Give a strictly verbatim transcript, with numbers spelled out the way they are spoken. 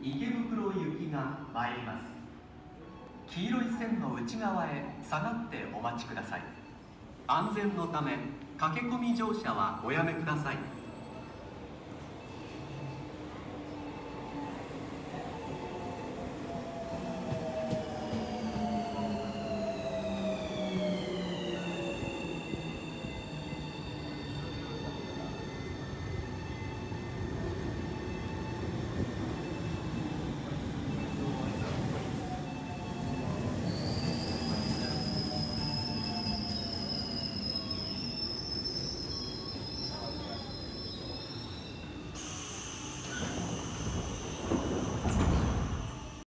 池袋行きが参ります。黄色い線の内側へ下がってお待ちください。安全のため駆け込み乗車はおやめください。